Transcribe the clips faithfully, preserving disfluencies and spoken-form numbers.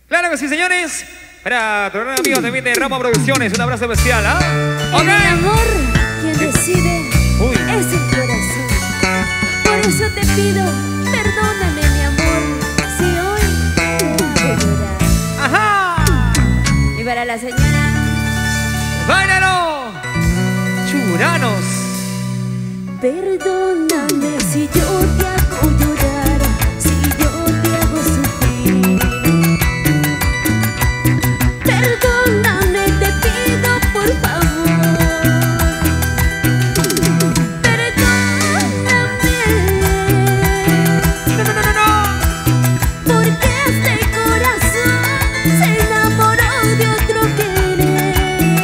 Claro que sí, señores. Para tu gran amigo también de Rama Producciones, un abrazo especial, ¿ah? ¿eh? Okay. El amor, quien decide, Uy. es el corazón. Por eso te pido, perdóname, mi amor, si hoy te hago llorar. ¡Ajá! Y para la señora... ¡Báilalo! ¡Churanos! Perdóname si yo te hago llorar, si yo te hago sufrir. Perdóname, te pido por favor. Perdóname. No, no, no, no. Porque este corazón se enamoró de otro querer.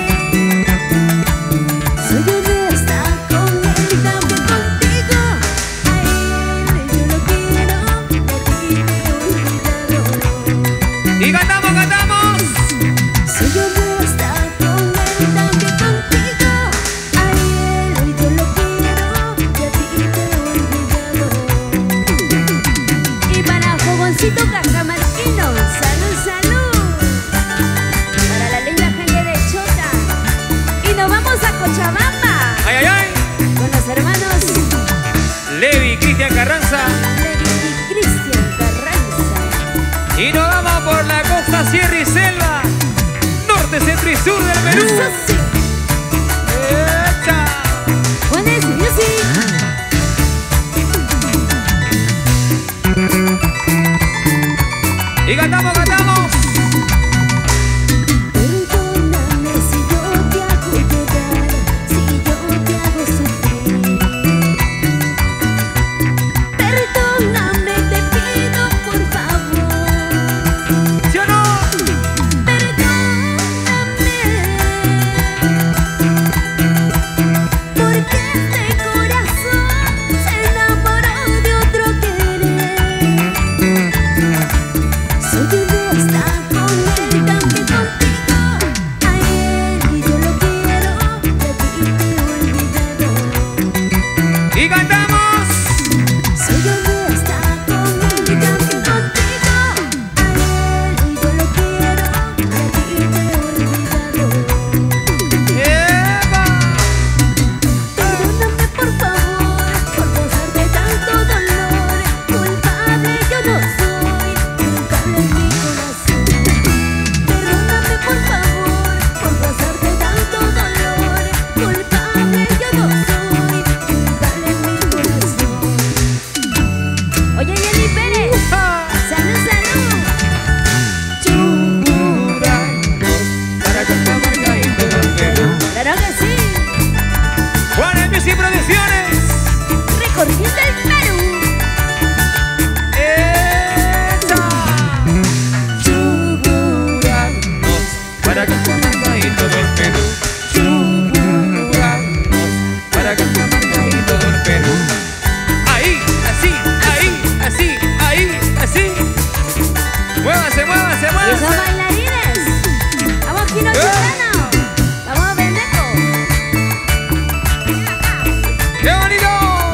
Soy honesta con él, también contigo. A él yo lo quiero, a ti te he olvidado. Y cantamos, cantamos. Soy honesta con él, también contigo. A él yo lo quiero, y a ti te he olvidado. Y para Fogoncito Cajamarquino, salud, salud. Para la linda gente de Chota. Y nos vamos a Cochabamba ¡Ay, ay, ay! con los hermanos Levi, Cristian Carranza. Levi y Cristian Carranza. Y nos vamos por la costa, sierra y selva, norte, centro y sur del Perú. Eso sí. ¡Echa! Juanes Music. Y cantamos, cantamos. Perdóname si yo te hago llorar, si yo te hago sufrir. Perdóname, te pido por favor. ¿Sí o no? Perdóname. Porque este corazón se enamoró de otro querer. Soy honesta con él, también contigo. A él yo lo quiero, y a ti te he olvidado. Y cantamos. Soy honesta con él, también contigo. A él yo lo quiero, y a ti te he olvidado. ¡Eva! Perdóname por favor, por causarte tanto dolor. Culpable yo no soy, culpable es mi corazón. Perdóname por favor, por causarte tanto dolor. Culpable yo no soy, culpable es mi corazón. Oye, Jenny Pérez, salud, salud. Churanos para Cajamarca y todo el Perú. Claro que sí, Juanes Music Producciones. recorriendo el Perú. ¡Echa! Churanos para Cajamarca y todo el Perú. Churanos para Cajamarca y todo el Perú. Ahí, así, ahí, así, ahí, así. Muévase, muévase, Y esos muévase. bailarines. Vamos, Kino Chicano. Vamos, Beneco. ¡Qué bonito!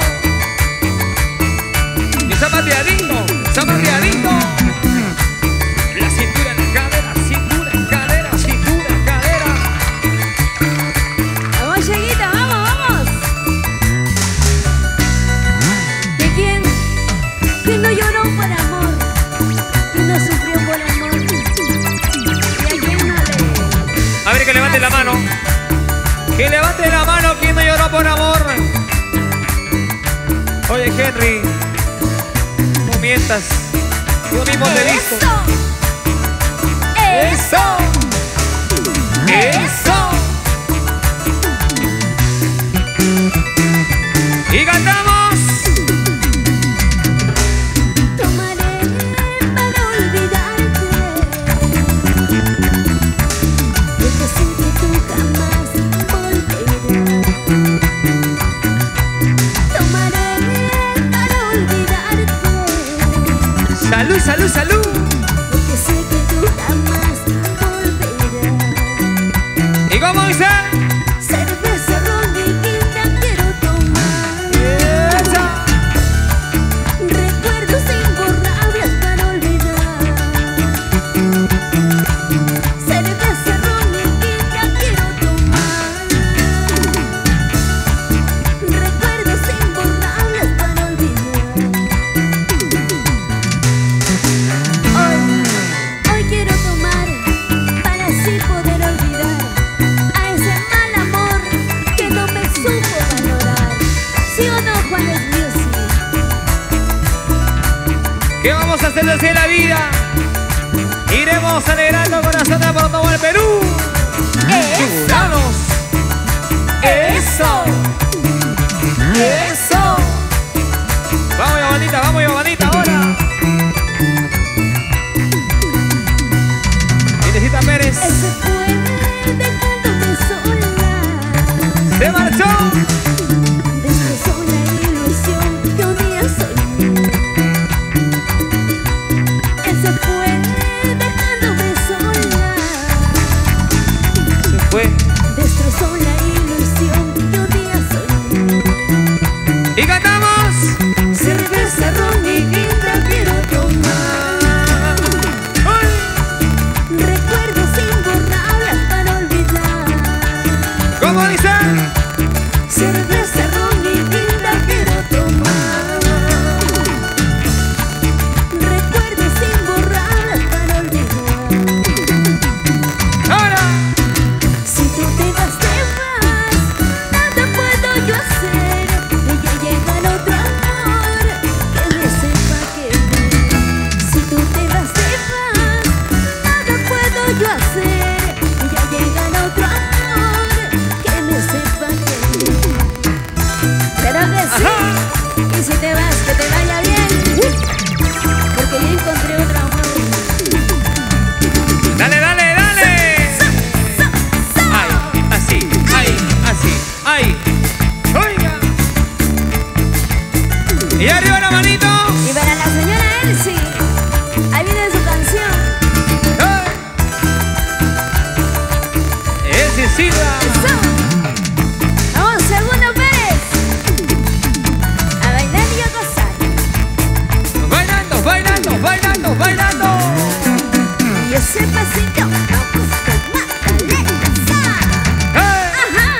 Y zapateadito, zapateadito. La cintura en la cadera, cintura en cadera, cintura en cadera. Vamos, Cheguita, vamos, vamos. ¿De quién? ¿Quién no lloró por amor? ¿Quién no sufrió por amor? ¿Y a quién no le...? A ver, que levante la mano. Que levante la mano quien no lloró por amor. Oye, Henry, no mientas. Yo mismo te he visto. ¡Eso! ¡Eso! ¡Eso! Y cantamos. Tomaré para olvidarte, porque sé que tú jamás volverás. Tomaré para olvidarte, Salud, salud, salud. porque sé que tú jamás volverás. ¿Y cómo dice? Cerveza, ron y quinta quiero tomar. ¡Esa! Recuerdos imborrables para olvidar. el Perú. Eso. Vamos. Eso. Eso. Vamos, Yabanita, vamos, Yabanita, ahora. Inesita Pérez. Él se fue dejándome sola. Se marchó. Destrozó la ilusión que un día soñé. Él se fue dejándome sola. Se fue. Destrozó la ilusión que un día soñé. Y cantamos. Cerveza, ron y guinda quiero tomar. ¡Ay! Recuerdos imborrables para olvidar. ¿Cómo dice? Cerveza, ron y guinda quiero tomar. Recuerdos imborrables para olvidar. Ahora. Si tú te vas, te vas, nada puedo yo hacer. Y ya llega el otro amor que me sepa querer. Si tú te vas, te vas, nada puedo yo hacer. Y ya llega el otro amor que me sepa querer. Pero que sí, Ajá. y si te vas, que te vaya bien. Porque yo encontré otro amor. Dale, dale, dale. Ay, así, ay, así, ay. Oiga. Y arriba la manito. Y para la señora Elsie, ahí viene su canción. ¡Ay! Ese Silva. Eso. Vamos, Segundo Pérez. A bailar y a gozar. Bailando, bailando, bailando, bailando. Y ese pasito, vamos con Magdalena. ¡Ay! Ajá.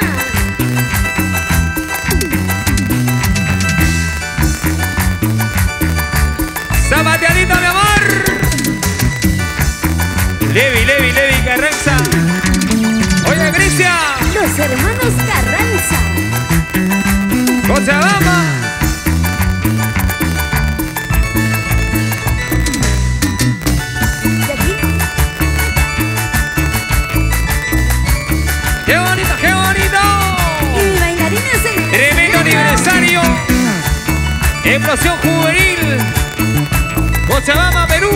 Zapateadito, mi amor. Levi, Levi, Levi Carranza. Oye, Cristian. Los hermanos Carranza. Cochabamba. De aquí, ¡Qué bonito, qué bonito! y bailarines en Tremendo aniversario. Explosión juvenil. Cochabamba, Perú.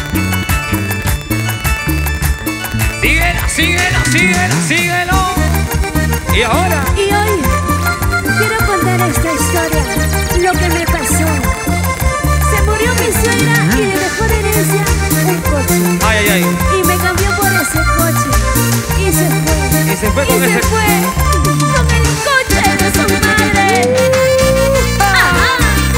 Síguelo, síguelo, síguelo, síguelo. Y ahora. Y hoy quiero contar esta historia, lo que me pasó. Se murió mi suegra y le dejó de herencia un coche. Ay, ay, ay. Y me cambió por ese coche. Y se fue. Y se fue con y ese- se fue con el coche de su madre. Ajá.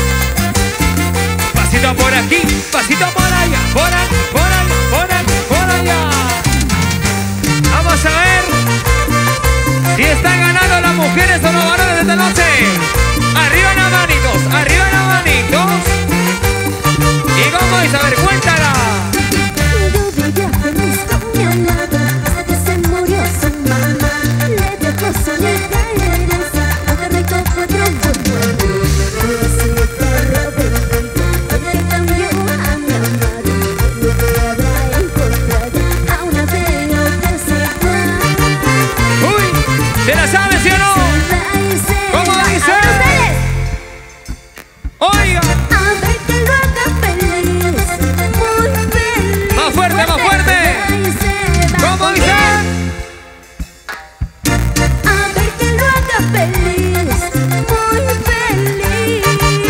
Pasito por aquí, pasito por allá, por aquí, por allá, por aquí, por allá. Vamos a ver si están ganando las mujeres o los varones de esta noche. Arriba las manitos, arriba las manitos. Y vamos a ver, cuéntala. Yo vivía feliz con mi amado hasta que se murió su mamá. Le dejó solita y herencia, aunque recogió otro amor. Pero si te robé tanto, hoy le cambió a mi amado. Nunca habrá encontrado a una bella que se va. Uy, ¿se la sabe, sí o no? Se va y se ¿Cómo va. dice? ¡A ustedes! Oiga, A ver que lo haga feliz, muy feliz. Más fuerte, más fuerte. Se va y se va. ¿cómo ¿Con dice? quién? A ver que lo haga feliz, muy feliz.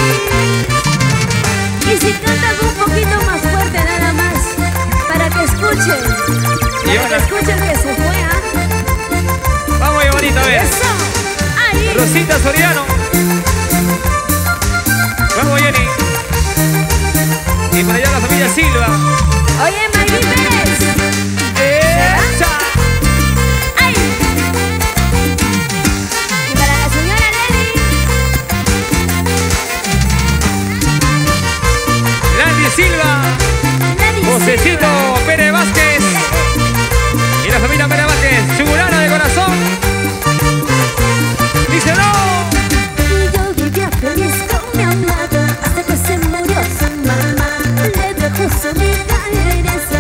Y si cantas un poquito más fuerte nada más, para que escuchen, Y para que ahora- escuchen que se fue, ¿ah? Vamos, bonita, a ver. Eso, ahí. Rosita Soriano. Vamos, Jenny. Y para allá la familia Silva. Oye, Mayrin Pérez. ¡Esa! ¡Ay! Y para la señora Nelly. Landy Silva. Nelly Josecito Silva. Pérez Vázquez. Y la familia Pérez Vázquez. Chugurana de corazón. Dice no. Y yo vivía feliz con mi amado hasta que se murió su mamá. Le dejó solita y herencia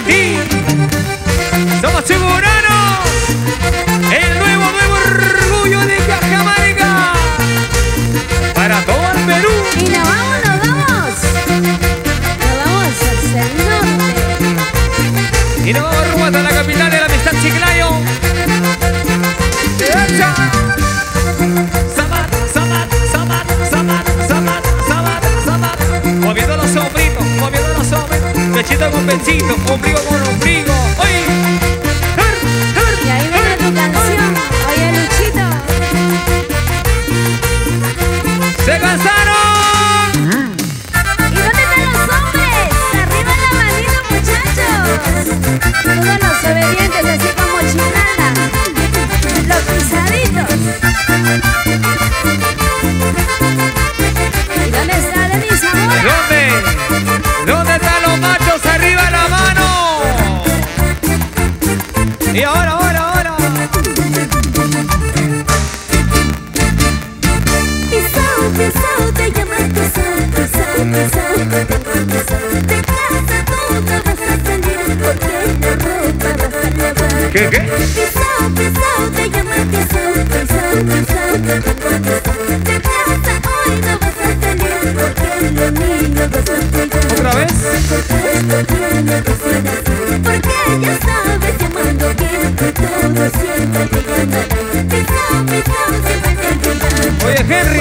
ti. Somos chiburanos, el nuevo, nuevo orgullo de Cajamarca, para todo el Perú. Y nos vamos, nos vamos. Nos vamos hacia el norte. Y nos vamos rumbo hasta la capital de la amistad, Chiclayo. ¡Echa! Sabat, sabat, sabat, sabat, sabat, sabat, sabat. Moviendo los sombritos, moviendo los sombritos. Pechito con pechito, ombligo con ombligo. ¡Oye! Y ahí viene tu canción. Oye, Luchito. ¡Se cansaron! ¿Y dónde están los hombres? Arriba la manito, muchachos. Todos los obedientes, así como Chinala. Los pisaditos. ¿Y dónde está Denis Zamora? ¿Dónde? ¿Dónde están los machos? ¡Arriba la mano! Y ahora, ahora, ahora. Pisao, pisao, te llaman pisao, pisao, pisao, te llaman pisao. De casa tú no vas a salir porque la ropa vas a lavar. ¿Qué, qué? Pisao, pisao, te llaman pisao, pisao, pisao, te llaman pisao. De casa hoy no vas a salir porque lo mío vas a cuidar. ¿Otra vez? Porque ya sabes llamando bien que todo siempre te ganará. Pisao, pisao, siempre te ganará. Oye, Henry.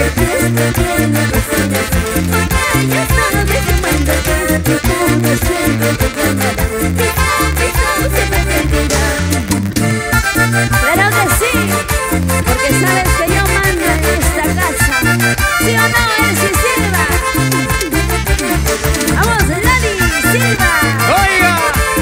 Porque ya sabes llamando bien que todo siempre te ganará. Pisao, pisao, siempre te ganará. Claro que sí, porque sabes que yo mando en esta casa. ¿Sí o no, Elsie Silva? ¡Vamos, Lali Silva! Oiga.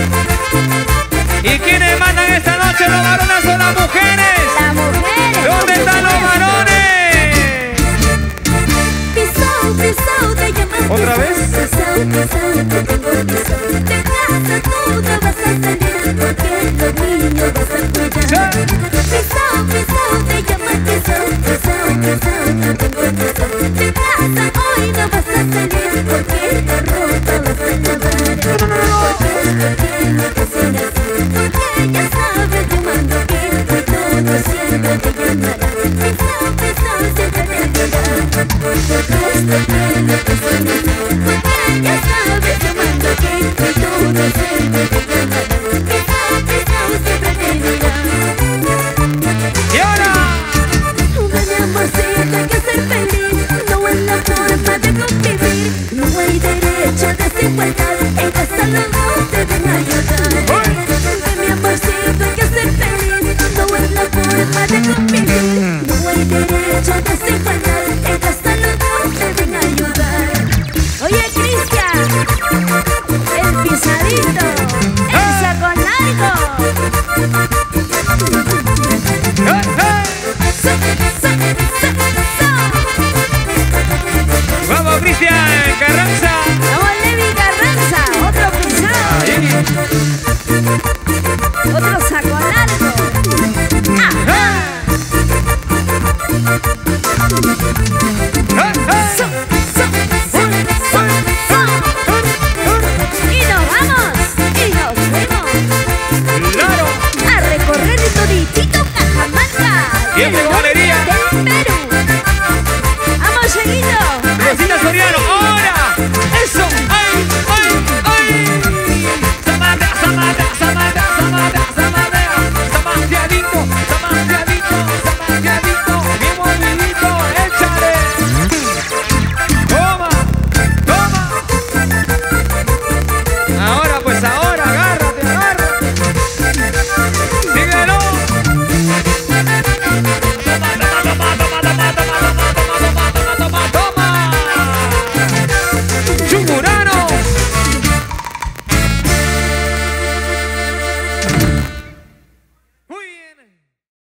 ¿Y quiénes mandan esta noche? ¿Los varones o las mujeres? Las mujeres. ¿Dónde están los varones? Pisao, pisao, te llaman. ¿Otra vez? Pisao, pisao, te tengo pisao. De casa tú no vas a salir porque los niños vas a cuidar. Pisao, pisao, te llaman. Pisao, pisao, pisao, te tengo pisao. De casa hoy no vas a salir porque la ropa vas a lavar. Porque esto tiene que ser así. Porque ya sabes llamando bien que todo siempre te ganará. Pisao, pisao, siempre te ganará. Porque esto tiene que ser así.